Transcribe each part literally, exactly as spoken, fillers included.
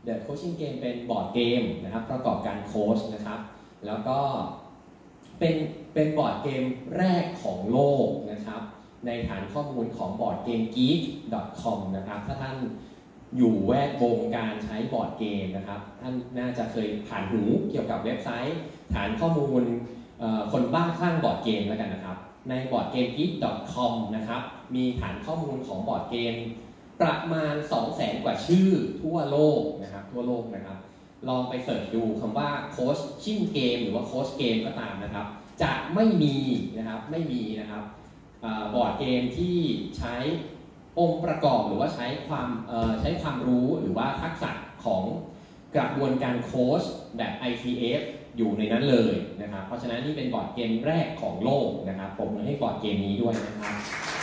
The Coaching Game เป็นบอร์ดเกมนะครับประกอบการโค้ชนะครับแล้วก็เป็นเป็นบอร์ดเกมแรกของโลกนะครับในฐานข้อมูลของ บอร์ดเกมกี๊ก ดอท คอม นะครับถ้าท่านอยู่แวดวงการใช้บอร์ดเกมนะครับท่านน่าจะเคยผ่านหูเกี่ยวกับเว็บไซต์ฐานข้อมูลคนบ้าคลั่งบอร์ดเกมแล้วกันนะครับใน บอร์ดเกมกี๊ก ดอท คอม นะครับมีฐานข้อมูลของบอร์ดเกมประมาณ สองแสน กว่าชื่อทั่วโลกนะครับทั่วโลกนะครับลองไปเสิร์ชดูคำว่าโค้ชชิ่งเกมหรือว่าโค้ชเกมก็ตามนะครับจะไม่มีนะครับไม่มีนะครับบอร์ดเกมที่ใช้องค์ประกอบหรือว่าใช้ความใช้ความรู้หรือว่าทักษะของกระบวนการโค้ชแบบ ไอ ที เอฟ อยู่ในนั้นเลยนะครับเพราะฉะนั้นนี่เป็นบอร์ดเกมแรกของโลกนะครับผมให้บอร์ดเกมนี้ด้วยนะครับ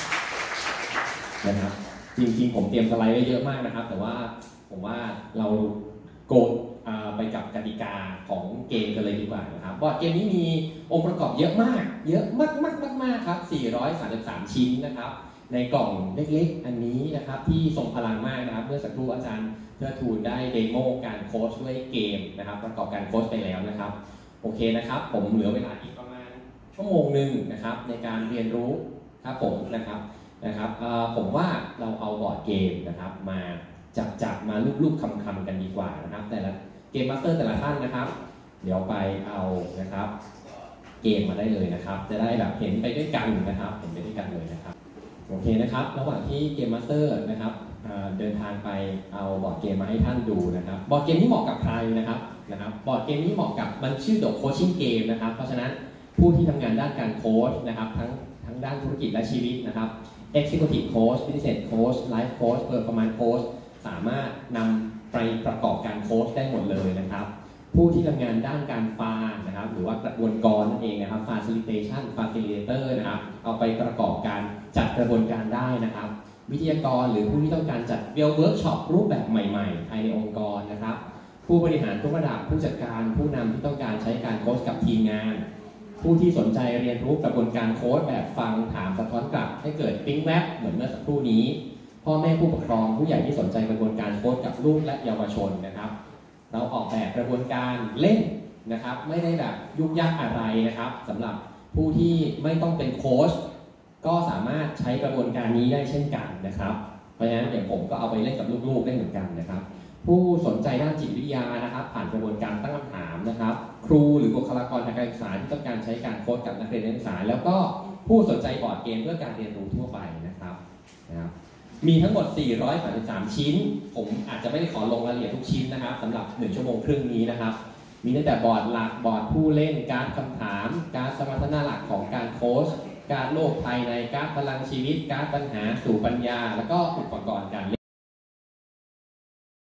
นะครับจริงๆผมเตรียมสไลด์ไว้เยอะมากนะครับแต่ว่าผมว่าเราโกดไปกับกติกาของเกมกันเลยดีกว่านะครับบอร์ดเกมนี้มีองค์ประกอบเยอะมากเยอะมากมากมากมากครับสี่ร้อยสามสิบสามชิ้นนะครับในกล่องเล็กๆอันนี้นะครับที่ทรงพลังมากนะครับเมื่อสักครู่อาจารย์เพื่อทูลได้เดโมการโค้ชด้วยเกมนะครับประกอบการโค้ชไปแล้วนะครับโอเคนะครับผมเหลือเวลาอีกประมาณชั่วโมงหนึ่งนะครับในการเรียนรู้ครับผมนะครับนะครับผมว่าเราเอาบอร์ดเกมนะครับมาจับจับมาลูบๆคำๆกันดีกว่านะครับแต่ละเกมมาสเตอร์แต่ละท่านนะครับเดี๋ยวไปเอานะครับเกมมาได้เลยนะครับจะได้แบบเห็นไปด้วยกันนะครับเห็นไปด้วยกันเลยนะครับโอเคนะครับระหว่างที่เกมมาสเตอร์นะครับเดินทางไปเอาบอร์ดเกมมาให้ท่านดูนะครับบอร์ดเกมนี้เหมาะกับใครนะครับนะครับบอร์ดเกมนี้เหมาะกับมันชื่อ The Coaching Game นะครับเพราะฉะนั้นผู้ที่ทำงานด้านการโค้ชนะครับทั้งทั้งด้านธุรกิจและชีวิตนะครับ Executive Coach Business Coach Life Coach Performance Coach สามารถนำไปประกอบการโค้ชได้หมดเลยนะครับผู้ที่ทำงานด้านการฟานะครับหรือว่ากระบวนการนั่นเองนะครับ Facilitation Facilitator นะครับเอาไปประกอบการจัดกระบวนการได้นะครับวิทยากรหรือผู้ที่ต้องการจัดเวิร์กช็อปรูปแบบใหม่ๆภายในองค์กรนะครับผู้บริหารทุกระดับผู้จัดการผู้นำที่ต้องการใช้การโค้ชกับทีมงานผู้ที่สนใจเรียนรู้กระบวนการโค้ชแบบฟังถามสะท้อนกลับให้เกิดปิ๊งแวบเหมือนเมื่อสักครู่นี้พ่อแม่ผู้ปกครองผู้ใหญ่ที่สนใจกระบวนการโค้ชกับลูกและเยาวชนนะครับเราออกแบบกระบวนการเล่นนะครับไม่ได้แบบยุ่งยากอะไรนะครับสำหรับผู้ที่ไม่ต้องเป็นโค้ชก็สามารถใช้กระบวนการนี้ได้เช่นกันนะครับเพราะฉะนั้นอย่างผมก็เอาไปเล่นกับลูกๆได้เหมือนกันนะครับผู้สนใจด้านจิตวิทยานะครับผ่านกระบวนการตั้งคำถามนะครับครูหรือบุคลากรทางการศึกษาที่ต้องการใช้การโค้ชกับนักเรียนนักศึกษาแล้วก็ผู้สนใจบอร์ดเกมเพื่อการเรียนรู้ทั่วไปนะครับนะครับมีทั้งหมดสี่ร้อยสามสิบสามชิ้นผมอาจจะไม่ได้ขอลงรายละเอียดทุกชิ้นนะครับสำหรับหนึ่งชั่วโมงครึ่งนี้นะครับมีตั้งแต่บอร์ดหลักบอร์ดผู้เล่นการคำถามการสมรรถนะหลักของการโค้ชการโลกภายในการพลังชีวิตการปัญหาสู่ปัญญาแล้วก็อุปกรณ์การ